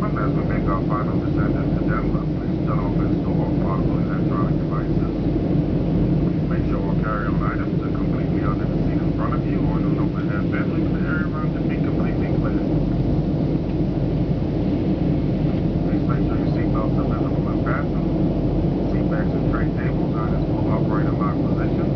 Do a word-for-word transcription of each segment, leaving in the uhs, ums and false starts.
welcome. As we make our final descent into Denver, please turn off and store all portable electronic devices. Please make sure all carry-on items are completely under the seat in front of you or in an overhead bin, leaving the area around you to be completely clear. Please make sure your seatbelts are visible and fastened. Seat backs and tray tables are in its full upright and locked positions.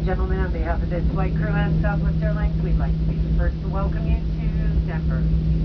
gentlemen, on behalf of this flight crew and Southwest Airlines, we'd like to be the first to welcome you to Denver.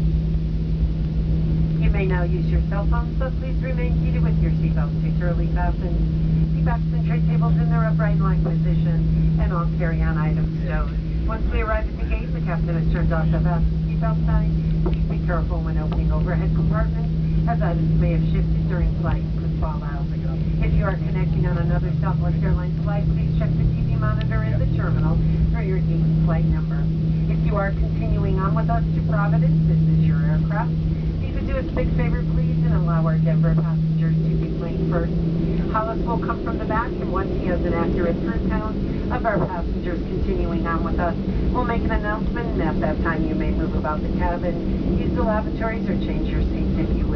You may now use your cell phones, but please remain seated with your seatbelts securely fastened. Seatbacks and tray tables in their upright line position, and all carry-on items stowed. Once we arrive at the gate, the captain has turned off the fasten seatbelt sign. Please be careful when opening overhead compartments, as items may have shifted during flight and could fall out. If you are connecting on another Southwest Airlines flight, please check the T V monitor in the terminal for your gate flight number. If you are continuing on with us to Providence, this is your aircraft. If you could do us a big favor, please, and allow our Denver passengers to deplane first. Hollis will come from the back, and once he has an accurate crew count of our passengers continuing on with us, we'll make an announcement, and at that time you may move about the cabin, use the lavatories, or change your seats if you